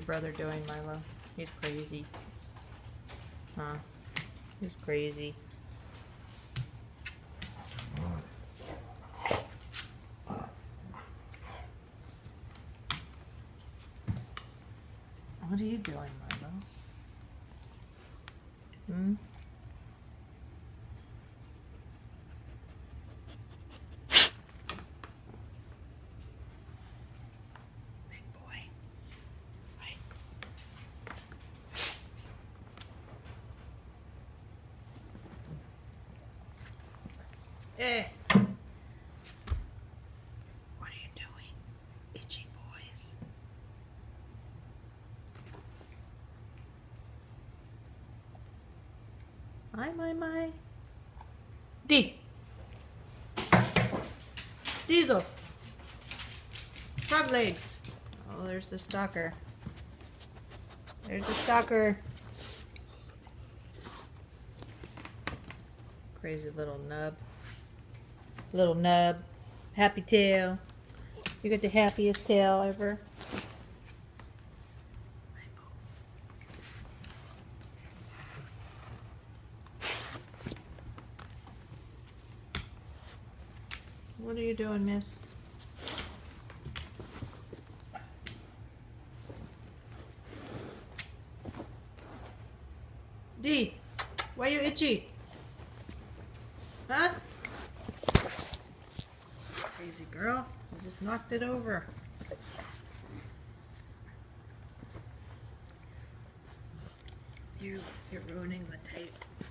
brother doing, Milo? He's crazy. Huh? He's crazy. What are you doing, Milo? Hmm? Big boy. Right. Eh. What are you doing? Itchy boys. My. D. Diesel. Frog legs. Oh, there's the stalker. There's the stalker. Crazy little nub. Little nub. Happy tail. You got the happiest tail ever. What are you doing, miss? D, why you itchy? Huh? Crazy girl. You just knocked it over. You're ruining the tape.